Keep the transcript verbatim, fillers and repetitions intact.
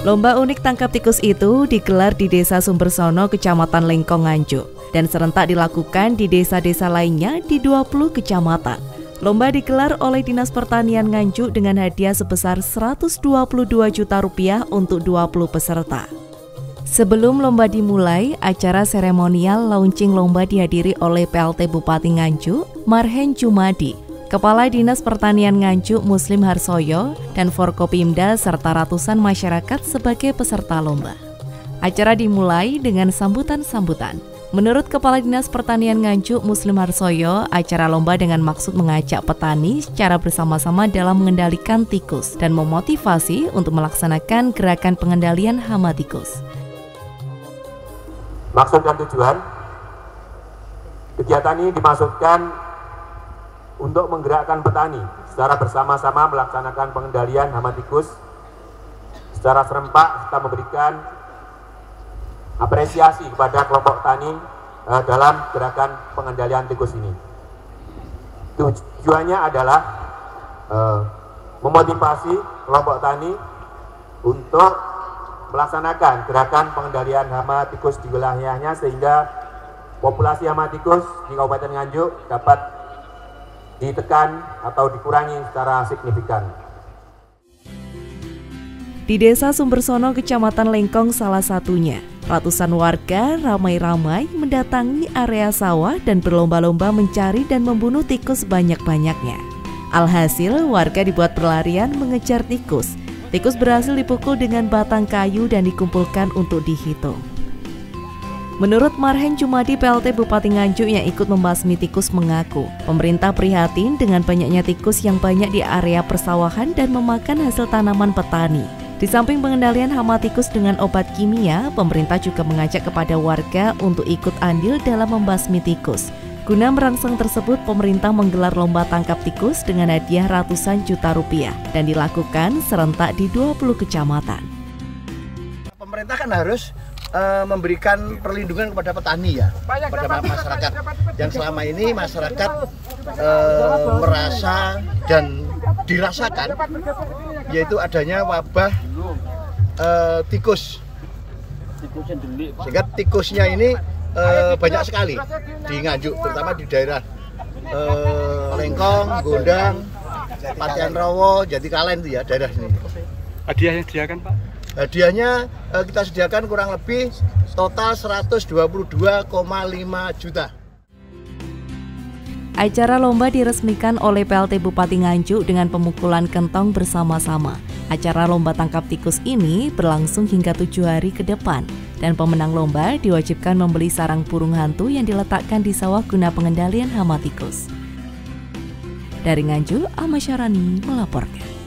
Lomba unik tangkap tikus itu digelar di Desa Sumbersono, Kecamatan Lengkong, Nganjuk, dan serentak dilakukan di desa-desa lainnya di dua puluh kecamatan. Lomba digelar oleh Dinas Pertanian Nganjuk dengan hadiah sebesar seratus dua puluh dua juta rupiah untuk dua puluh peserta. Sebelum lomba dimulai, acara seremonial launching lomba dihadiri oleh P L T Bupati Nganjuk, Marhen Jumadi, Kepala Dinas Pertanian Nganjuk Muslim Harsoyo, dan Forkopimda serta ratusan masyarakat sebagai peserta lomba. Acara dimulai dengan sambutan-sambutan. Menurut Kepala Dinas Pertanian Nganjuk Muslim Harsoyo, acara lomba dengan maksud mengajak petani secara bersama-sama dalam mengendalikan tikus dan memotivasi untuk melaksanakan gerakan pengendalian hama tikus. Maksud dan tujuan kegiatan ini dimaksudkan untuk menggerakkan petani secara bersama-sama melaksanakan pengendalian hama tikus secara serempak, serta memberikan apresiasi kepada kelompok tani uh, dalam gerakan pengendalian tikus ini. Tujuannya adalah uh, memotivasi kelompok tani untuk melaksanakan gerakan pengendalian hama tikus di wilayahnya sehingga populasi hama tikus di Kabupaten Nganjuk dapat ditekan atau dikurangi secara signifikan. Di Desa Sumbersono, Kecamatan Lengkong salah satunya, ratusan warga ramai-ramai mendatangi area sawah dan berlomba-lomba mencari dan membunuh tikus banyak-banyaknya. Alhasil, warga dibuat berlarian mengejar tikus. Tikus berhasil dipukul dengan batang kayu dan dikumpulkan untuk dihitung. Menurut Marhen Jumadi, P L T Bupati Nganjuk yang ikut membasmi tikus, mengaku pemerintah prihatin dengan banyaknya tikus yang banyak di area persawahan dan memakan hasil tanaman petani. Di samping pengendalian hama tikus dengan obat kimia, pemerintah juga mengajak kepada warga untuk ikut andil dalam membasmi tikus. Guna merangsang tersebut, pemerintah menggelar lomba tangkap tikus dengan hadiah ratusan juta rupiah dan dilakukan serentak di dua puluh kecamatan. Pemerintah kan harus Uh, memberikan perlindungan kepada petani ya, kepada masyarakat yang selama ini masyarakat uh, merasa dan dirasakan yaitu adanya wabah uh, tikus, sehingga tikusnya ini uh, banyak sekali di Nganjuk, terutama di daerah uh, Lengkong, Gondang, Patian Rowo, Jatikalen itu ya daerah ini. Hadiah yang disediakan Pak? Hadiahnya eh, kita sediakan kurang lebih total seratus dua puluh dua koma lima juta. Acara lomba diresmikan oleh P L T Bupati Nganjuk dengan pemukulan kentong bersama-sama. Acara lomba tangkap tikus ini berlangsung hingga tujuh hari ke depan, dan pemenang lomba diwajibkan membeli sarang burung hantu yang diletakkan di sawah guna pengendalian hama tikus. Dari Nganjuk, Ahmad Syarani melaporkan.